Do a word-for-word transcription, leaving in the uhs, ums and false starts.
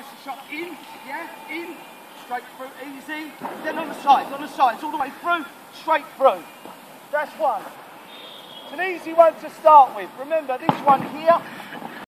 shot in, yeah, in, straight through, easy. Then on the sides, on the sides, all the way through, straight through. That's one. It's an easy one to start with. Remember, this one here,